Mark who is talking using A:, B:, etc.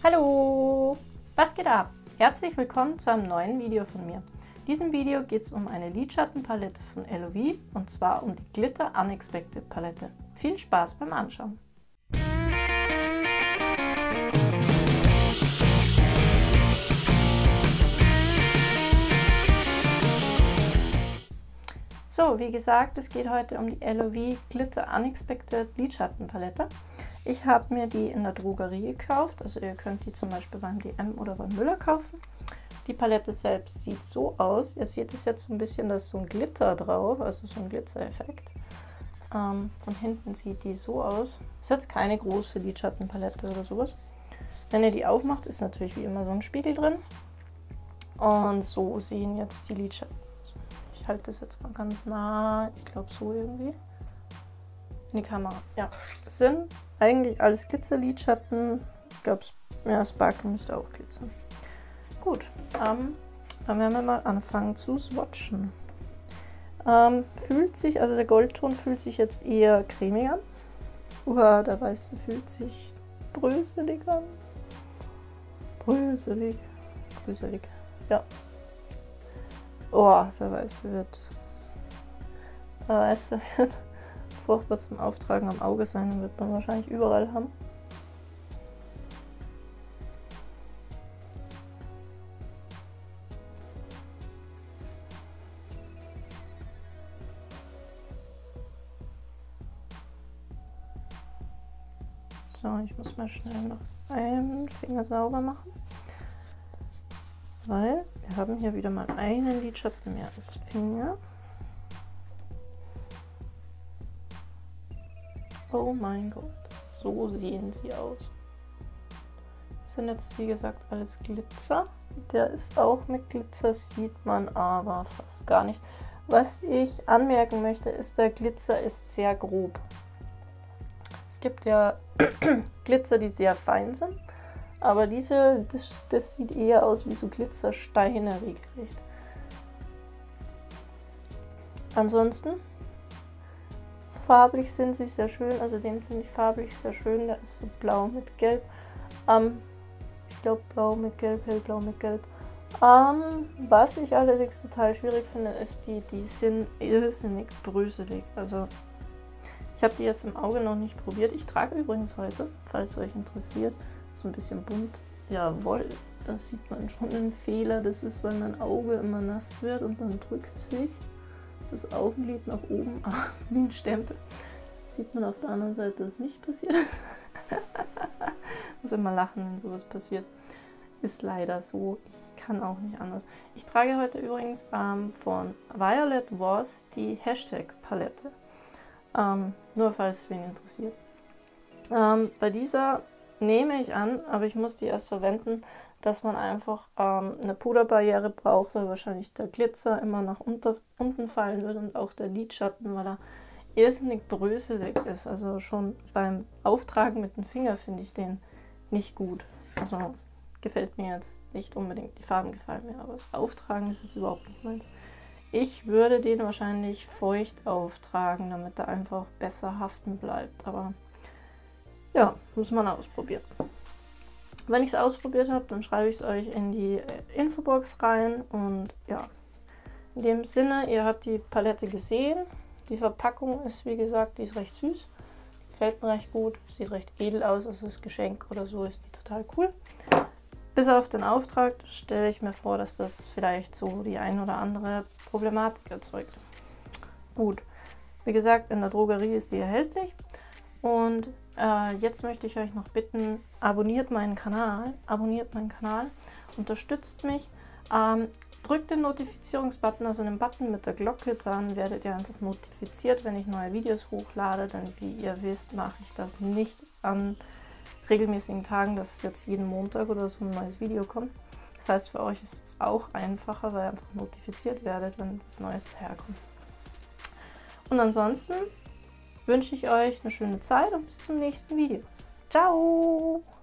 A: Hallo! Was geht ab? Herzlich willkommen zu einem neuen Video von mir. In diesem Video geht es um eine Lidschattenpalette von LOV und zwar um die Glitter Unexpected Palette. Viel Spaß beim Anschauen! So, wie gesagt, es geht heute um die LOV Glitter Unexpected Lidschattenpalette. Ich habe mir die in der Drogerie gekauft, also ihr könnt die zum Beispiel beim DM oder beim Müller kaufen. Die Palette selbst sieht so aus, ihr seht es jetzt so ein bisschen, da ist so ein Glitter drauf, also so ein Glitzereffekt. Von hinten sieht die so aus. Ist jetzt keine große Lidschattenpalette oder sowas. Wenn ihr die aufmacht, ist natürlich wie immer so ein Spiegel drin. Und so sehen jetzt die Lidschatten. Ich halte das jetzt mal ganz nah, ich glaube so irgendwie. In die Kamera. Ja, es sind eigentlich alles Glitzerlidschatten. Ich glaube, ja, Sparkle müsste auch glitzern. Gut, dann werden wir mal anfangen zu swatchen. Fühlt sich, also der Goldton fühlt sich jetzt eher cremig an. Der weiße fühlt sich bröselig an. Bröselig, ja. Oh, der weiße wird furchtbar zum Auftragen am Auge sein und wird man wahrscheinlich überall haben. So, ich muss mal schnell noch einen Finger sauber machen, weil wir haben hier wieder mal einen Lidschatten mehr als Finger. Oh mein Gott, so sehen sie aus. Das sind jetzt wie gesagt alles Glitzer. Der ist auch mit Glitzer, sieht man aber fast gar nicht. Was ich anmerken möchte, ist, der Glitzer ist sehr grob. Es gibt ja Glitzer, die sehr fein sind, aber das sieht eher aus wie so Glitzersteine regelrecht. Ansonsten farblich sind sie sehr schön, also den finde ich farblich sehr schön, der ist so blau mit gelb. Ich glaube blau mit gelb, hellblau mit gelb. Was ich allerdings total schwierig finde, ist, die sind irrsinnig bröselig. Also ich habe die jetzt im Auge noch nicht probiert. Ich trage übrigens heute, falls euch interessiert, so ein bisschen bunt. Jawohl, da sieht man schon einen Fehler. Das ist, weil mein Auge immer nass wird und dann drückt sich das Augenlid nach oben wie ein Stempel. Sieht man auf der anderen Seite, dass es nicht passiert ist. Muss immer lachen, wenn sowas passiert. Ist leider so. Ich kann auch nicht anders. Ich trage heute übrigens von Violet Voss die Hashtag-Palette. Nur falls es wen interessiert. Bei dieser nehme ich an, aber ich muss die erst verwenden, dass man einfach eine Puderbarriere braucht, weil wahrscheinlich der Glitzer immer nach unten fallen wird und auch der Lidschatten, weil er irrsinnig bröselig ist. Also schon beim Auftragen mit dem Finger finde ich den nicht gut. Also gefällt mir jetzt nicht unbedingt, die Farben gefallen mir, aber das Auftragen ist jetzt überhaupt nicht meins. Ich würde den wahrscheinlich feucht auftragen, damit er einfach besser haften bleibt. Aber ja, muss man ausprobieren. Wenn ich es ausprobiert habe, dann schreibe ich es euch in die Infobox rein. Und ja, in dem Sinne, ihr habt die Palette gesehen. Die Verpackung ist, wie gesagt, die ist recht süß. Gefällt mir recht gut, sieht recht edel aus. Also das Geschenk oder so ist die total cool. Bis auf den Auftrag stelle ich mir vor, dass das vielleicht so die ein oder andere Problematik erzeugt. Gut, wie gesagt, in der Drogerie ist die erhältlich. Und jetzt möchte ich euch noch bitten, abonniert meinen Kanal, unterstützt mich, drückt den Notifizierungsbutton, also den Button mit der Glocke, dann werdet ihr einfach notifiziert, wenn ich neue Videos hochlade, denn wie ihr wisst, mache ich das nicht an regelmäßigen Tagen, dass jetzt jeden Montag oder so ein neues Video kommt. Das heißt, für euch ist es auch einfacher, weil ihr einfach notifiziert werdet, wenn was Neues herkommt. Und ansonsten wünsche ich euch eine schöne Zeit und bis zum nächsten Video. Ciao!